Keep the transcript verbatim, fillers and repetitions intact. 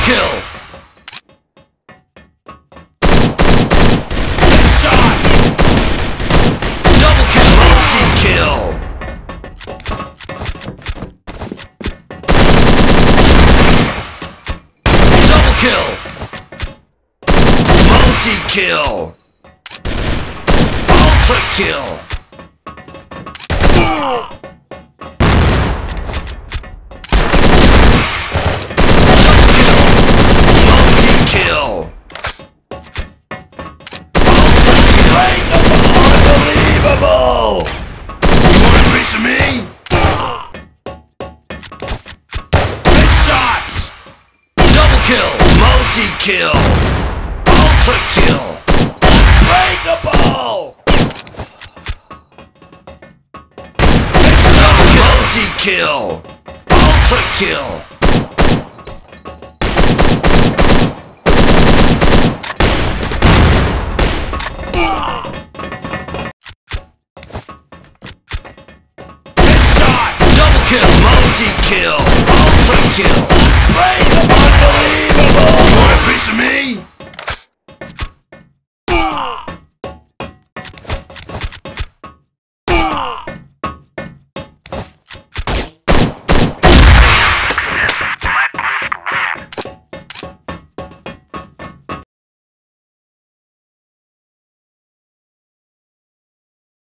kill! Headshots! Double kill! Multi-kill! Double kill! Multi-kill! Ultra kill! Kill! Unbelievable! You want a piece of me? Headshots! Double kill! Multi-kill! Ultra kill! Unbreakable! Headshots! Multi-kill! Ultra kill! Kill, multi-kill, ultra kill, unbreakable, unbelievable! You want a piece of me?